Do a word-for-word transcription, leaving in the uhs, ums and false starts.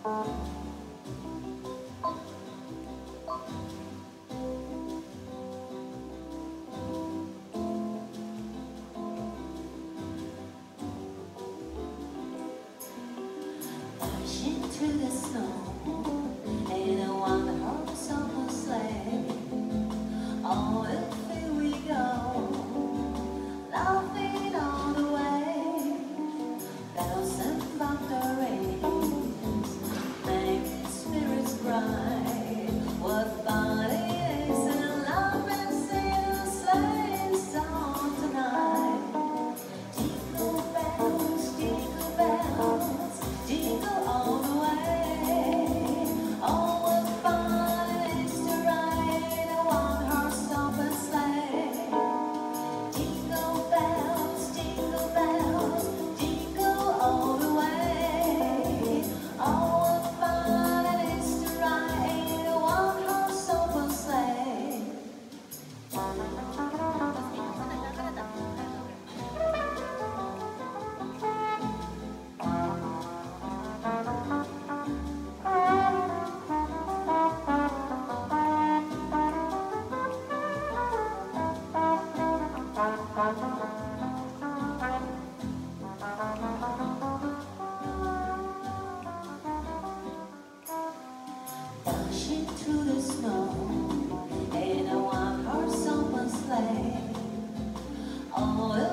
To the snow in a one horse open sleigh. Oh, here we go, laughing all the way. Bells and buccaneers make spirits bright. What fun it is to laugh and sing a sleigh song tonight. Jingle bells, jingle bells, jingle all the way. Dashing through the snow in a one-horse open sleigh. Oh,